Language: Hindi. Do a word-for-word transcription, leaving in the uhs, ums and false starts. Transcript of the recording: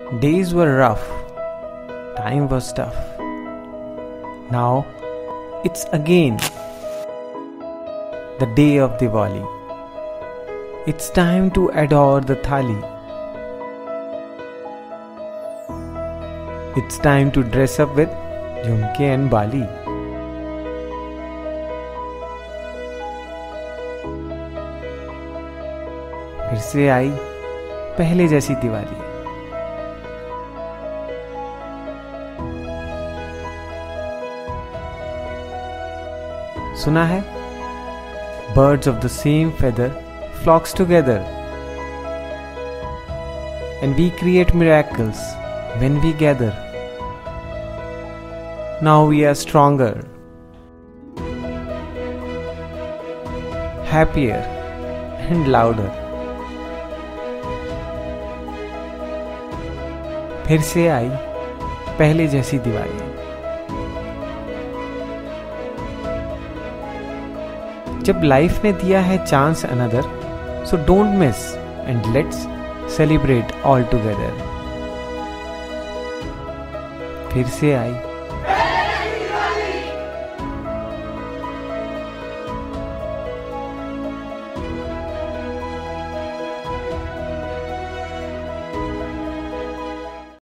Days were rough, time was tough. Now it's again the day of Diwali. It's time to adore the thali. It's time to dress up with jhumke and bali. फिर से आई पहले जैसी दिवाली। सुना है birds of the same feather flocks together, and we create miracles when we gather. Now we are stronger, happier and louder. फिर से आई पहले जैसी दिवाली। जब लाइफ ने दिया है chance another, so don't miss and let's celebrate all together. फिर से आई